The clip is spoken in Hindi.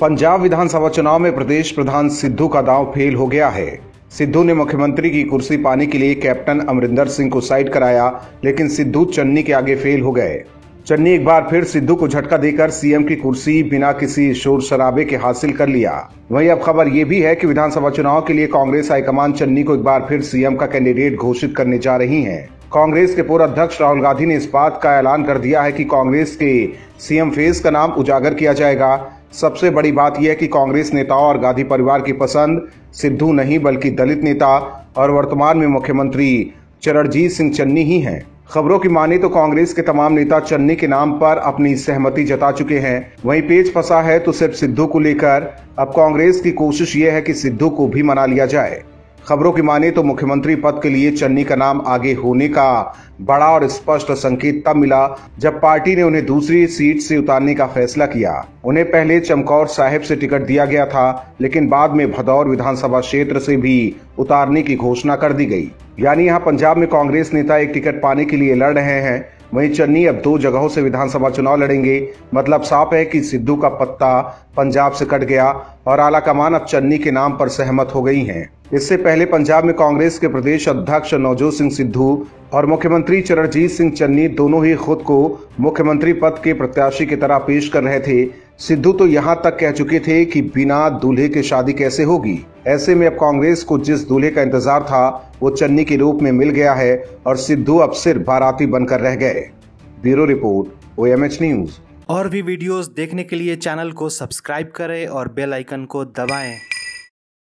पंजाब विधानसभा चुनाव में प्रदेश प्रधान सिद्धू का दांव फेल हो गया है। सिद्धू ने मुख्यमंत्री की कुर्सी पाने के लिए कैप्टन अमरिंदर सिंह को साइड कराया, लेकिन सिद्धू चन्नी के आगे फेल हो गए। चन्नी एक बार फिर सिद्धू को झटका देकर सीएम की कुर्सी बिना किसी शोर शराबे के हासिल कर लिया। वहीं अब खबर ये भी है कि विधानसभा चुनाव के लिए कांग्रेस हाईकमान चन्नी को एक बार फिर सीएम का कैंडिडेट घोषित करने जा रही है। कांग्रेस के पूर्व अध्यक्ष राहुल गांधी ने इस बात का ऐलान कर दिया है कि कांग्रेस के सीएम फेस का नाम उजागर किया जाएगा। सबसे बड़ी बात यह है कि कांग्रेस नेताओं और गांधी परिवार की पसंद सिद्धू नहीं बल्कि दलित नेता और वर्तमान में मुख्यमंत्री चरणजीत सिंह चन्नी ही हैं। खबरों की माने तो कांग्रेस के तमाम नेता चन्नी के नाम पर अपनी सहमति जता चुके हैं। वहीं पेच फंसा है तो सिर्फ सिद्धू को लेकर। अब कांग्रेस की कोशिश ये है कि सिद्धू को भी मना लिया जाए। खबरों की माने तो मुख्यमंत्री पद के लिए चन्नी का नाम आगे होने का बड़ा और स्पष्ट संकेत तब मिला जब पार्टी ने उन्हें दूसरी सीट से उतारने का फैसला किया। उन्हें पहले चमकौर साहिब से टिकट दिया गया था, लेकिन बाद में भदौर विधानसभा क्षेत्र से भी उतारने की घोषणा कर दी गई। यानी यहाँ पंजाब में कांग्रेस नेता एक टिकट पाने के लिए लड़ रहे हैं, वहीं चन्नी अब 2 जगहों से विधानसभा चुनाव लड़ेंगे। मतलब साफ है कि सिद्धू का पत्ता पंजाब से कट गया और आलाकमान अब चन्नी के नाम पर सहमत हो गई हैं। इससे पहले पंजाब में कांग्रेस के प्रदेश अध्यक्ष नवजोत सिंह सिद्धू और मुख्यमंत्री चरणजीत सिंह चन्नी दोनों ही खुद को मुख्यमंत्री पद के प्रत्याशी की तरह पेश कर रहे थे। सिद्धू तो यहां तक कह चुके थे कि बिना दूल्हे के शादी कैसे होगी। ऐसे में अब कांग्रेस को जिस दूल्हे का इंतजार था वो चन्नी के रूप में मिल गया है और सिद्धू अब सिर्फ बाराती बनकर रह गए। Bureau report, OMH news. और भी वीडियोस देखने के लिए चैनल को सब्सक्राइब करें और बेल आइकन को दबाएं।